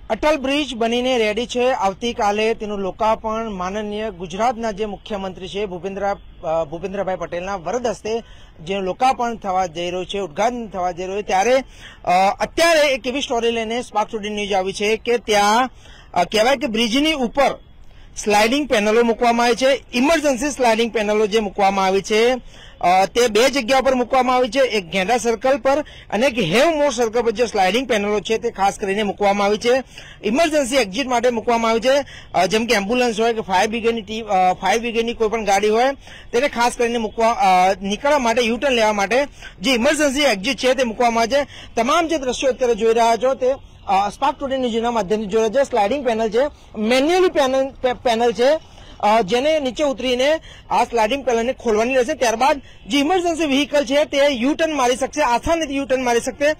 Atal bridge બનીને ready છે। આવતીકાલે તેનું લોકાર્પણ માનનીય ગુજરાતના જે મુખ્યમંત્રી છે ભૂપેન્દ્રભાઈ પટેલના વરદ હસ્તે જેનું લોકાર્પણ થવા જઈ રહ્યું છે, ઉદ્ઘાટન થવા જઈ રહ્યું છે, ત્યારે અત્યારે એક એવી સ્ટોરી લઈને સ્પાર્ક ટુડે ન્યૂઝ આવી છે કે ત્યાં કહેવાય કે બ્રિજની ઉપર સ્લાઇડિંગ પેનલો મૂકવામાં આવી છે। ઇમરજન્સી સ્લાઇડિંગ પેનલો જે મૂકવામાં આવી છે તે બે જગ્યા પર મૂકવામાં આવી છે, એક ગેંડા સર્કલ પર અને એક હેવ મોર સર્કલ પર જે સ્લાઇડિંગ પેનલો છે તે ખાસ કરીને મૂકવામાં આવી છે। ઇમરજન્સી એક્ઝિટ માટે મૂકવામાં આવી છે, જેમ કે એમ્બ્યુલન્સ હોય કે ફાયર બ્રિગેડની કોઈ પણ ગાડી હોય તેને ખાસ કરીને નીકળવા માટે યુટર્ન લેવા માટે જે ઇમરજન્સી એક્ઝિટ છે તે મૂકવામાં આવે છે। તમામ જે દ્રશ્યો અત્યારે જોઈ રહ્યા છો તે સ્પાર્ક ટુડે ન્યૂઝના માધ્યમથી જોઈ રહ્યા છે। સ્લાઇડિંગ પેનલ છે, મેન્યુઅલી પેનલ છે, જેને નીચે ઉતરીને આ સ્લાઇડિંગ પેનલને ખોલવાની રહેશે। ત્યારબાદ જે ઇમરજન્સી વ્હીકલ છે તે યુટર્ન મારી શકશે, આસાનીથી યુટર્ન મારી શકશે।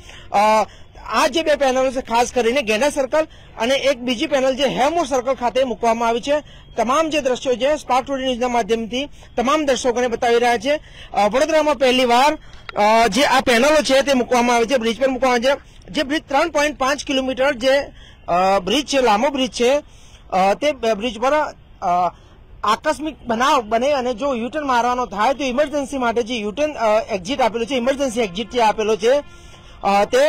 આ જે બે પેનલો છે ખાસ કરીને ગેંડા સર્કલ અને એક બીજી પેનલ જે હેવમોર સર્કલ ખાતે મૂકવામાં આવી છે। તમામ જે દ્રશ્યો છે સ્પાર્ક ટુડે ન્યૂઝના માધ્યમથી તમામ દર્શકોને બતાવી રહ્યા છે। વડોદરામાં પહેલીવાર જે આ પેનલો છે તે મૂકવામાં આવી છે, બ્રિજ પર મૂકવામાં આવે છે। જે બ્રિજ 3.5 કિલોમીટર જે બ્રિજ છે, લાંબો બ્રિજ છે, તે બ્રિજ પર આકસ્મિક બનાવ બને અને જો યુટર્ન મારવાનો થાય તો ઇમરજન્સી માટે જે યુટર્ન એક્ઝિટ આપેલું છે, ઇમરજન્સી એક્ઝિટ જે આપેલો છે તે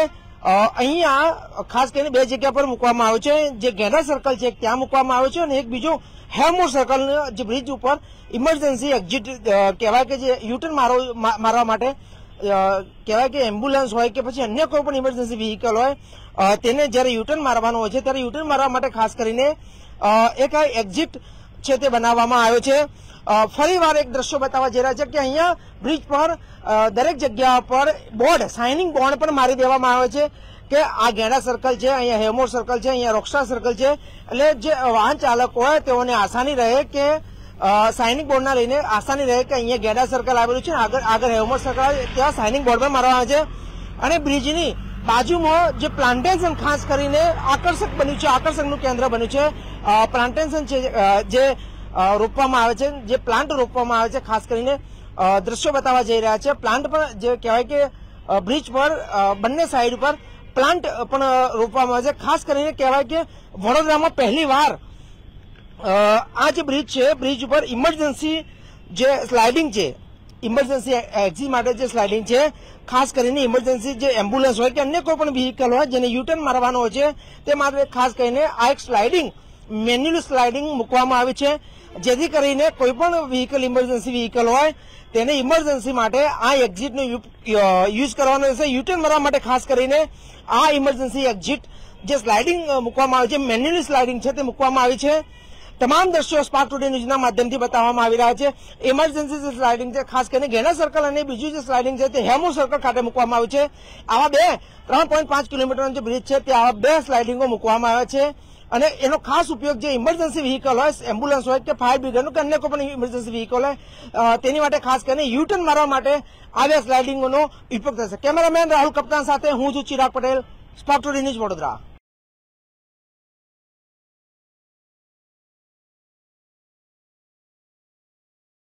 અહીંયા ખાસ કરીને બે જગ્યા પર મૂકવામાં આવે છે। જે ગેંડા સર્કલ છે ત્યાં મૂકવામાં આવે છે અને એક બીજો હેવમોર સર્કલ જે બ્રિજ ઉપર ઇમરજન્સી એક્ઝિટ કહેવાય કે જે યુટર્ન મારવા માટે કહેવાય કે એમ્બ્યુલન્સ હોય કે પછી અન્ય કોઈ પણ ઇમરજન્સી વ્હીકલ હોય તેને જ્યારે યુટર્ન મારવાનું હોય છે ત્યારે યુટર્ન મારવા માટે ખાસ કરીને એક એક્ઝિટ છે તે બનાવવામાં આવ્યો છે। ફરીવાર એક દ્રશ્યો બતાવવા જઈ રહ્યા છે કે અહીંયા બ્રિજ પર દરેક જગ્યા પર બોર્ડ, સાઇનિંગ બોર્ડ પણ મારી દેવામાં આવે છે કે આ ગેંડા સર્કલ છે, અહીંયા હેવમોર સર્કલ છે, અહીંયા રોકસ્ટાર સર્કલ છે, એટલે જે વાહન ચાલકો હોય તેઓને આસાની રહે કે સાઇનિંગ બોર્ડના લઈને આસાની રહે કે અહીંયા ગેંડા સર્કલ આવેલું છે, આગળ હેવમોર સર્કલ ત્યાં સાઇનિંગ બોર્ડ પણ મારવામાં આવે છે। અને બ્રિજની બાજુમાં જે પ્લાન્ટેશન ખાસ કરીને આકર્ષક બન્યું છે, આકર્ષકનું કેન્દ્ર બન્યું છે। પ્લાન્ટેશન છે જે રોપવામાં આવે છે, જે પ્લાન્ટ રોપવામાં આવે છે, ખાસ કરીને દ્રશ્યો બતાવવા જઈ રહ્યા છે। પ્લાન્ટ પણ જે કહેવાય કે બ્રિજ પર બંને સાઈડ પર પ્લાન્ટ પણ રોપવામાં આવે છે। ખાસ કરીને કહેવાય કે વડોદરામાં પહેલીવાર આ જે બ્રિજ છે, બ્રિજ ઉપર ઇમરજન્સી જે સ્લાઇડિંગ છે, ઇમરજન્સી એક્ઝિટ માટે જે સ્લાઇડિંગ છે, ખાસ કરીને ઇમરજન્સી જે એમ્બ્યુલન્સ હોય કે અન્ય કોઈ પણ વ્હીકલ હોય જેને યુટર્ન મારવાનો હોય છે તે માટે ખાસ કરીને આ એક સ્લાઇડિંગ, મેન્યુઅલ સ્લાઇડિંગ મૂકવામાં આવી છે, જેથી કરીને કોઈ પણ વ્હીકલ ઇમરજન્સી વ્હીકલ હોય તેને ઇમરજન્સી માટે આ એક્ઝિટનો યુઝ કરવાનો રહેશે। યુટર્ન મારવા માટે ખાસ કરીને આ ઇમરજન્સી એક્ઝિટ જે સ્લાઇડિંગ મૂકવામાં આવી છે, મેન્યુઅલ સ્લાઇડિંગ છે તે મૂકવામાં આવી છે। તમામ દ્રશ્યો સ્પાર્ક ટુડે ન્યૂઝના માધ્યમથી બતાવવામાં આવી રહ્યા છે। ઇમરજન્સી જે સ્લાઇડિંગ છે ખાસ કરીને ગેંડા સર્કલ અને બીજું જે સ્લાઇડિંગ છે તે હેવમોર સર્કલ ખાતે મૂકવામાં આવ્યું છે। આવા બે 3.5 કિલોમીટરનો જે બ્રિજ છે તે આવા બે સ્લાઇડિંગો મૂકવામાં આવ્યા છે અને એનો ખાસ ઉપયોગ જે ઇમરજન્સી વ્હીકલ હોય, એમ્બ્યુલન્સ હોય કે ફાયર બ્રિગેડનું કે અન્ય કોઈ પણ ઇમરજન્સી વ્હીકલ હોય તેની માટે ખાસ કરીને યુટર્ન મારવા માટે આ બે સ્લાઇડિંગોનો ઉપયોગ થશે। કેમેરામેન રાહુલ કપ્તાન સાથે હું છું Chirag Patel, Spark Today News Vadodara.